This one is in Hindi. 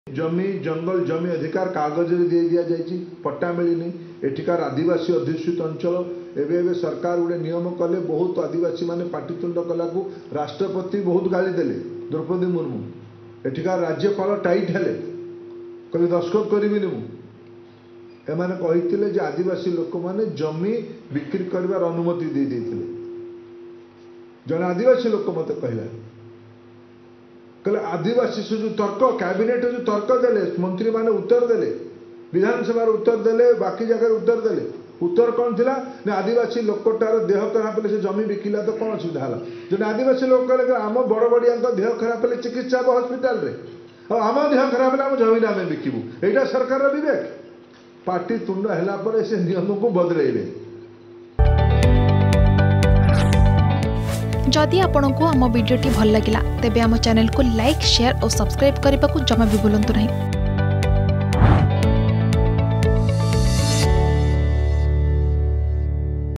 जमी जंगल जमी अधिकार कागज दे दिया जाइए पट्टा मिलनी एठिकार आदिवासी अध्युषित अंचल एवं सरकार गोटे नियम कले बहुत आदिवासी माने पाटितुंड कला को राष्ट्रपति बहुत गाली देले द्रौपदी मुर्मू एठिकार राज्यपाल टाइट हेले कभी दस्खत करी एमाने कही आदिवासी लोक मैंने जमी बिक्री कर अनुमति दे देते जन आदिवासी लोक मत कहला कहले आदिवासी से जो तर्क कैबिनेट जो तर्क देले मंत्री माने उत्तर देले विधानसभा उत्तर देले बाकी जगह उत्तर देले उत्तर कौन थिला ना आदिवासी लोकटार देह खराब हेले से जमी बिकिला तो कौन असुविधा है जो आदिवासी लोक कहले आम बड़ बड़िया देह खराब हेले चिकित्सा हम हस्पिटाल रे आम देह खराब हेले आम जमीन आम बिकबू यहाँ सरकार विवेक पार्टी तुंड है से नियम को बदलेले। जदि आपंक आम भिडी भल लगा तेब आम चैनल को लाइक शेयर और सब्सक्राइब करने को जमा भी भूलु नहीं।